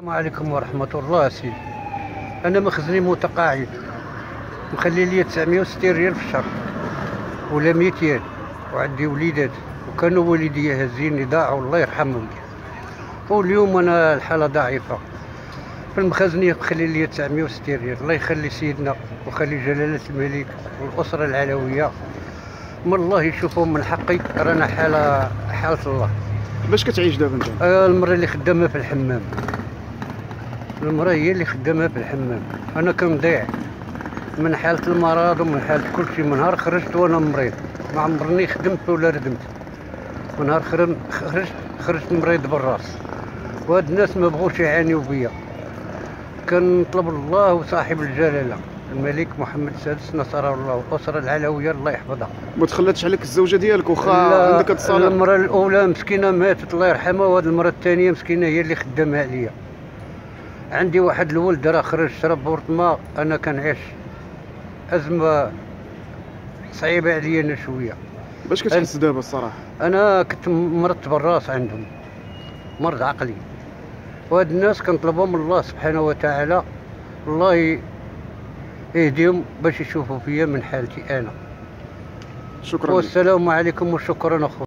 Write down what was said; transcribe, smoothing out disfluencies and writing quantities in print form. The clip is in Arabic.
السلام عليكم ورحمة الله. سيدي أنا مخزني متقاعد، مخلي لي 960 ريال في الشهر ولا 200، وعندي وليدات وكانوا والدي هازيني ضاعوا الله يرحمهم، واليوم أنا الحالة ضعيفة. في المخزنية مخلي لي 960 ريال. الله يخلي سيدنا ويخلي جلالة الملك والأسرة العلوية، من الله يشوفهم من حقي. رانا حالة الله. باش كتعيش دابا انت؟ المرأة اللي خدامة في الحمام، المرأة هي اللي خدامة في الحمام. أنا كنضيع من حالة المرض ومن حالة كل شيء. من نهار خرجت وأنا مريض، ما عمرني خدمت ولا ردمت. من نهار خرجت مريض بالراس، وهاد الناس ما بغوش يعانيو بيا. كنطلب الله وصاحب الجلالة الملك محمد السادس نصره الله والأسرة العلوية الله يحفظها. ما تخلاتش عليك الزوجه ديالك واخا عندك هاد الصالح؟ المرأة الأولى مسكينة ماتت الله يرحمها، وهاد المرأة الثانية مسكينة هي اللي خدامة عليا. عندي واحد الولد راه خرج شرب بورط ماء. أنا كنعيش أزمة صعيبة عليا أنا شوية. باش كتحس دابا الصراحة؟ أنا كنت مرضت بالراس، عندهم مرض عقلي، وهاد الناس كنطلبهم الله سبحانه وتعالى الله يهديهم باش يشوفوا فيا من حالتي أنا. شكرا. والسلام عليكم وشكرا أخويا.